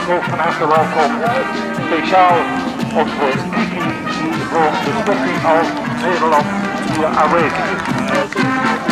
ook van harte welkom. Speciaal onze Kiki die voor de Stichting ALS Nederland hier aanwezig is.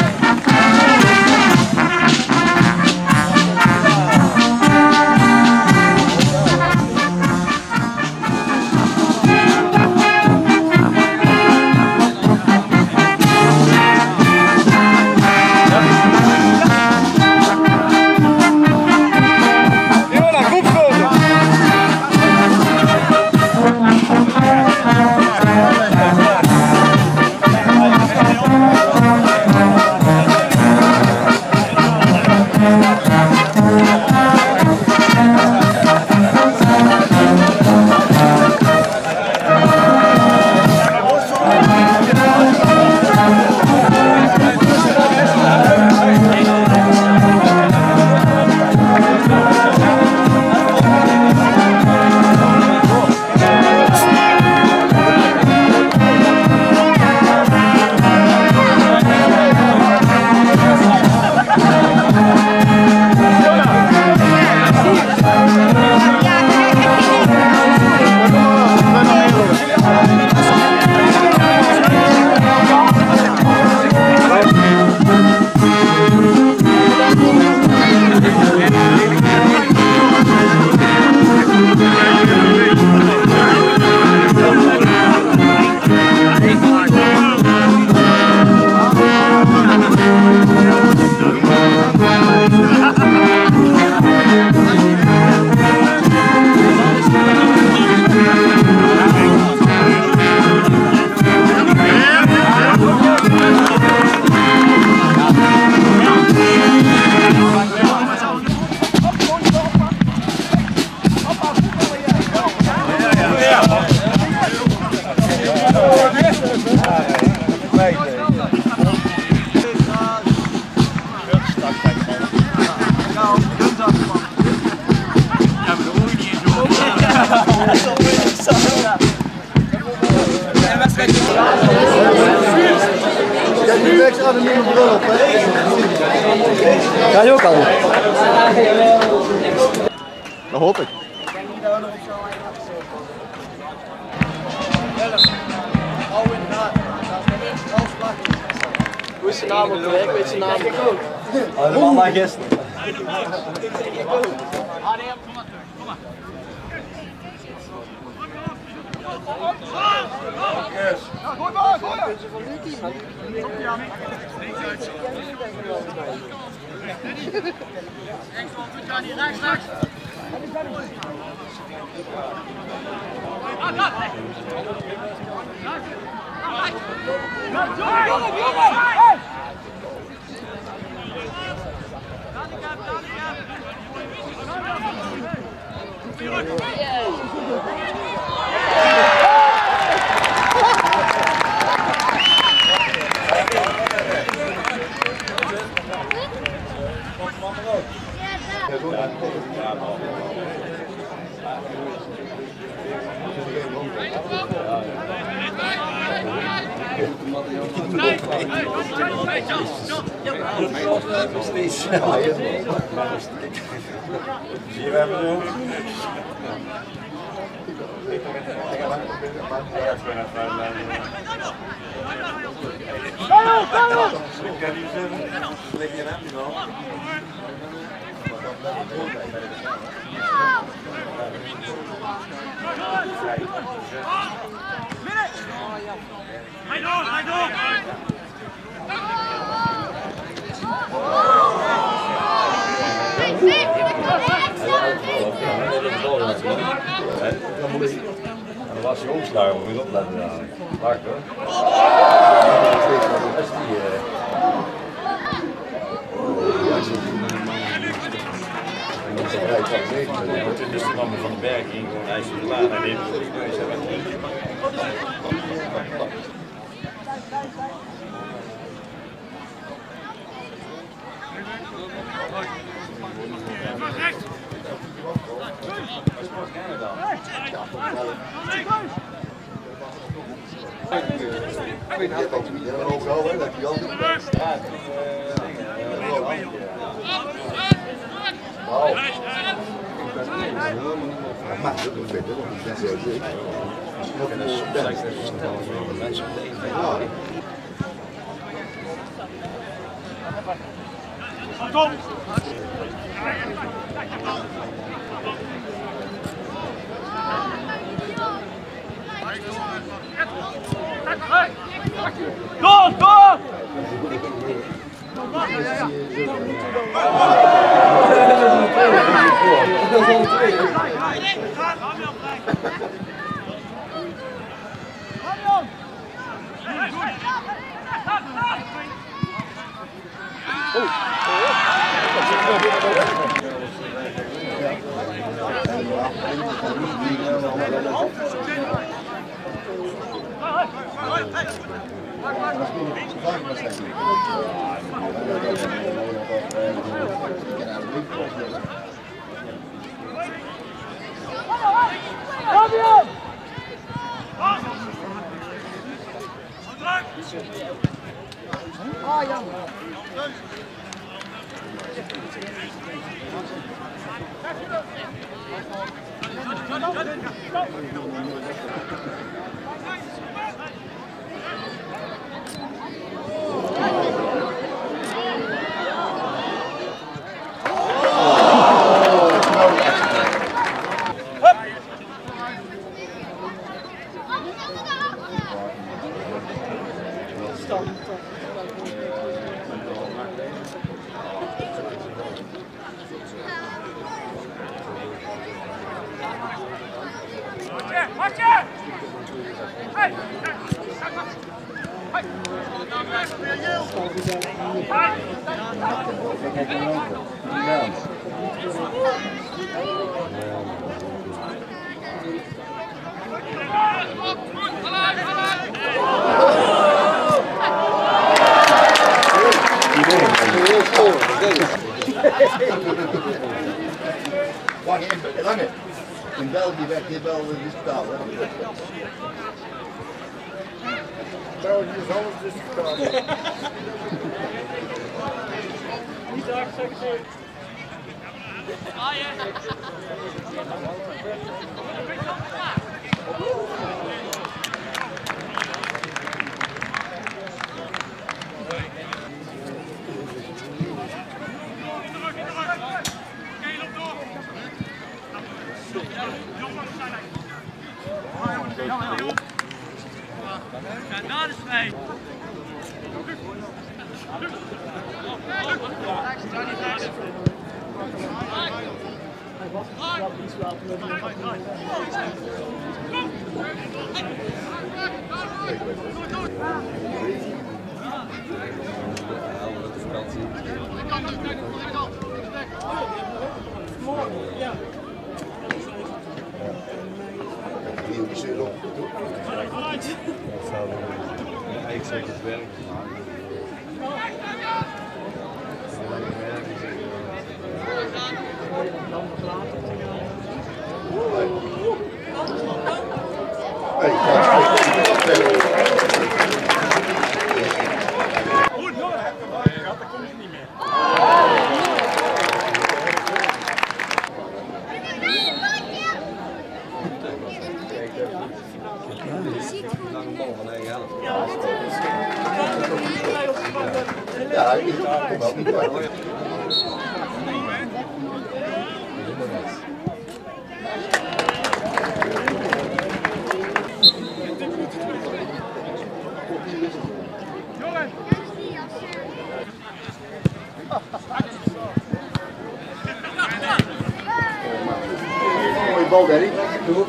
Ga je ook al? Dat hoop ik. Hoe is zijn naam ook weer? Ik weet zijn naam. Allemaal maar gisteren. Dan was je omsluiten, moet je opletten. Wacht hoor. Dat is die. Je wordt in de stammen van de berg in, gewoon ijs in de laan en even op je neus hebben. Maar dat is beter, want ik ben zo zeker. En dat is soms lijkt het snel voor mensen op de een. Kom! Door, door! Ah, jammer. Lange. In België werd dit wel discutabel. België is alles discutabel. Niet te hard, zeg zo. Ah ja. Ja, daar is vrij. Ja. Ik zeg het werk. Goed, hoor. Dat komt niet meer. Lange bal van eigen helft. Ja, ik kom wel niet uit. Jongen! Mooie bal, Danny. Doe.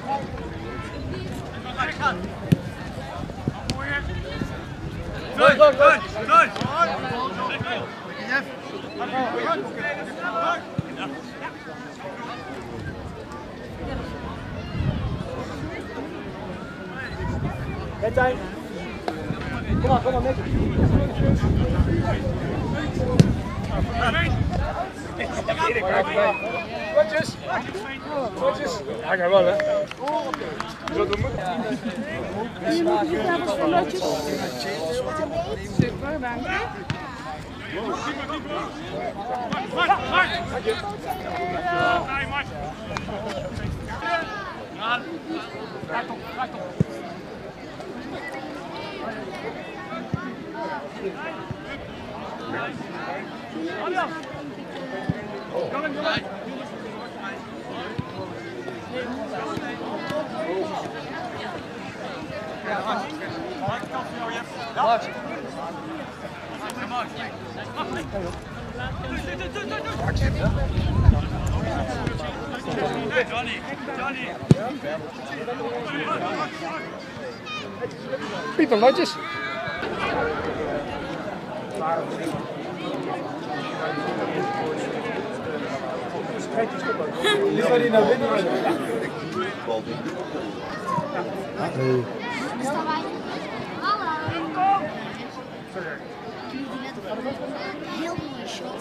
Tijn. Kom maar, Mick. Watjes. Watjes. Ja, ik ga wel, hè. Zo doen we. Super, dank je. Pieper, lotjes. Die zou die naar binnen willen. Heel mooi shot.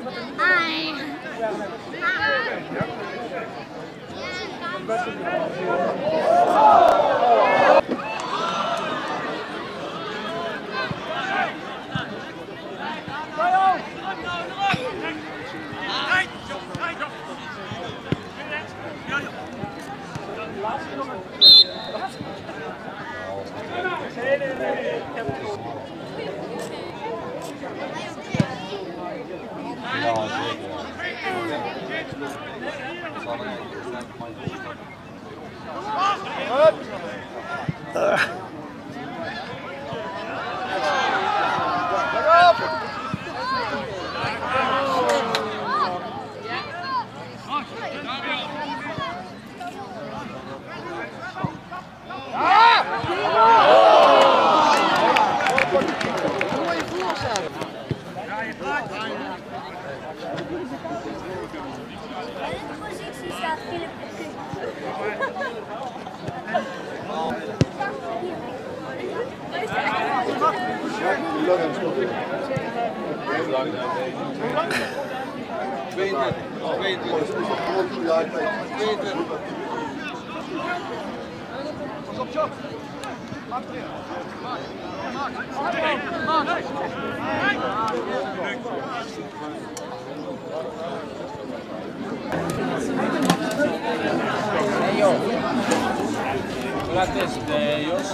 Laat deze, Jos.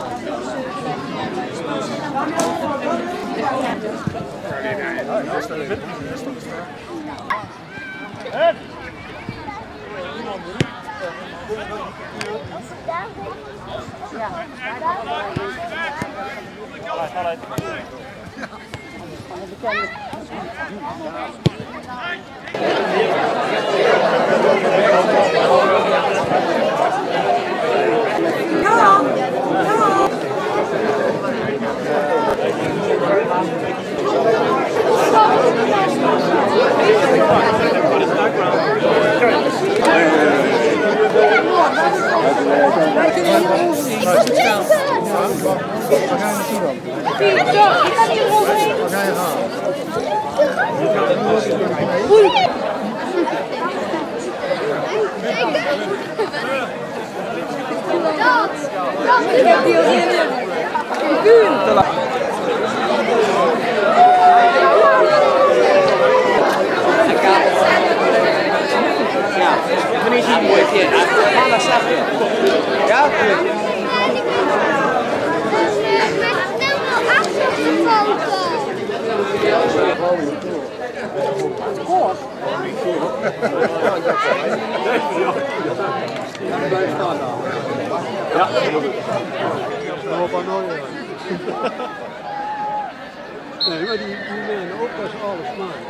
Ik heb die al in. Wanneer zie je mooi keer? Maandag zag je. Ja? Ja. Nee, maar die menen ook dat ze alles maken.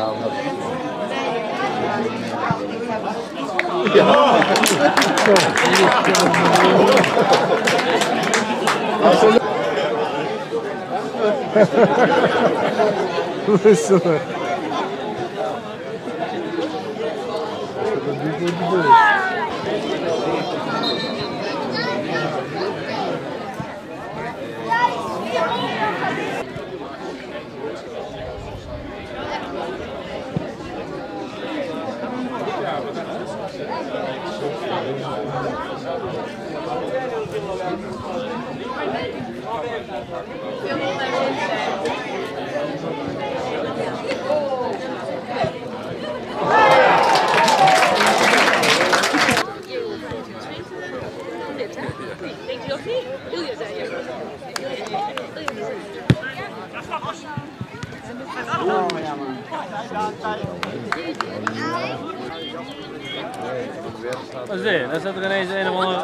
Wisselen. Wat is dit? Dan staat er ineens een of andere...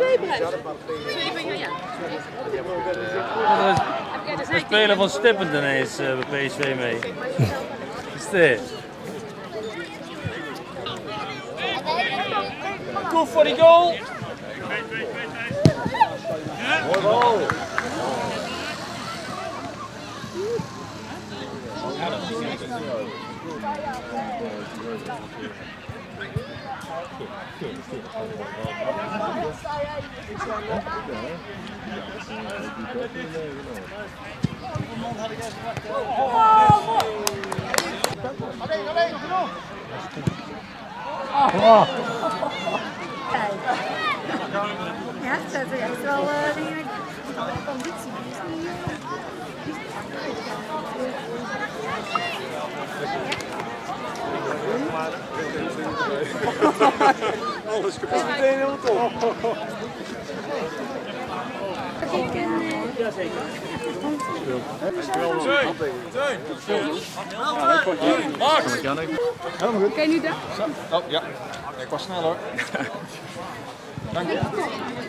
Er speler van Stippend ineens bij PSV mee. Wat is dit? Koef voor die goal! Mooi bal! Ja, het zet er echt wel dingen conditie. Alles kapot. Meteen helemaal top. Max! Kan je nu daar? Oh ja, ik was snel hoor. Dank je.